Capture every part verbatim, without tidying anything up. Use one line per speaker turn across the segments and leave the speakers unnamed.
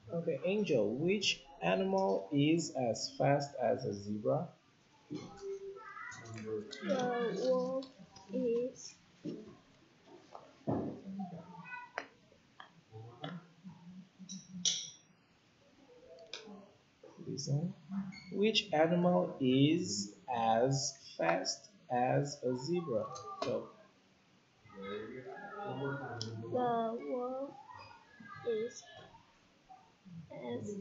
Okay, Angel, which animal is as fast as a zebra?
The wolf is
Listen. Which animal is as fast as a zebra? Go.
the wolf is as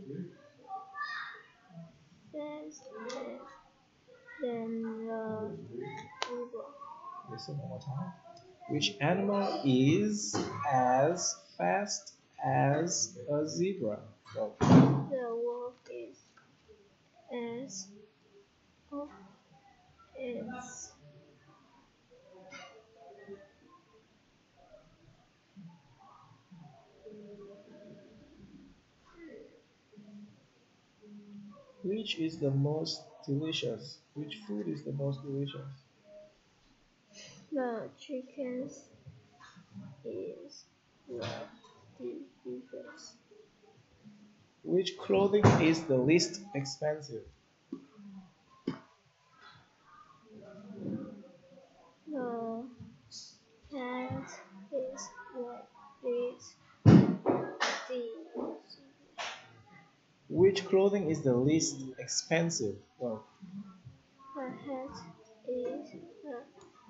fast as than the zebra.
Listen one more time. Which animal is as fast as a zebra? Go.
The wolf is as of as
Which is the most delicious? Which food is the most delicious?
the chickens is the biggest.
Which clothing is the least expensive?
The cat is the least the
Which clothing is the least expensive? Go.
the hat is the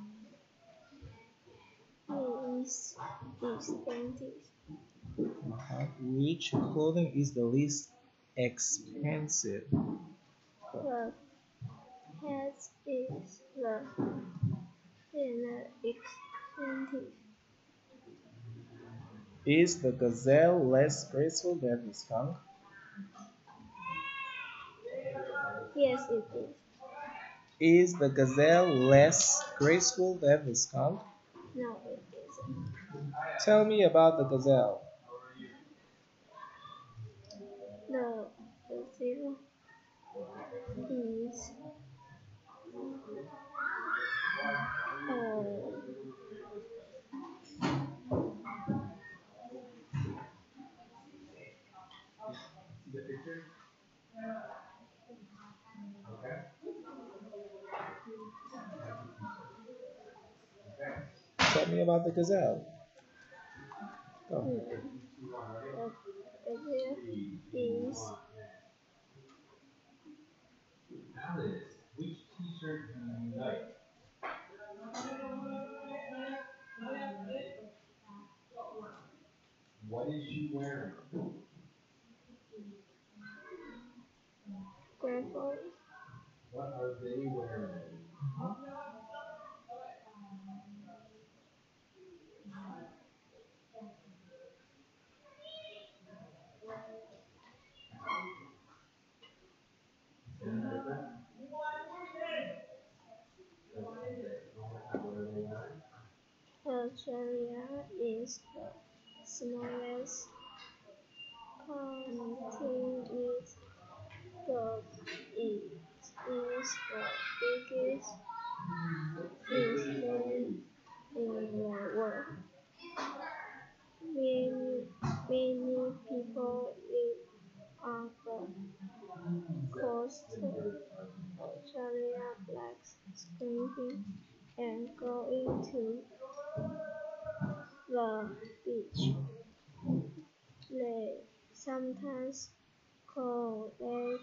least expensive.
Uh-huh. Which clothing is the least expensive?
The hat is the least expensive.
Is the gazelle less graceful than the skunk?
Yes, it is.
Is the gazelle less graceful than the skunk?
No, it isn't.
Tell me about the gazelle.
The the zero is uh,
Tell me about the gazelle. Go.
the the zero is
Alice, which t-shirt do you like? What is she wearing?
grateful.
What are they wearing? Any different? What are they wearing?
Australia is the smallest country with but it is the biggest island in the world. Many, many people live on the coast. Australia likes swimming and going to the beach. They sometimes call Lake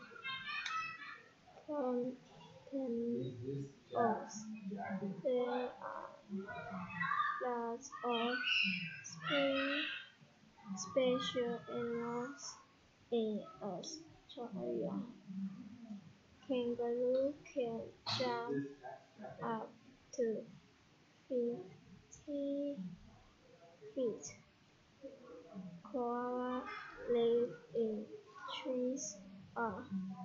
Contentos. There are lots of spe- special animals in Australia. Kangaroo can jump up to fifty feet. Koala live in trees. Uh,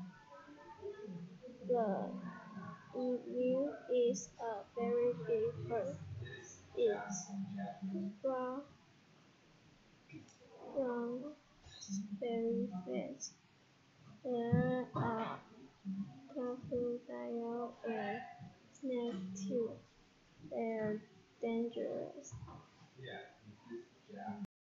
the emu is a very big bird. It's brown, brown, very fast. There are crocodile and snake too. They're dangerous.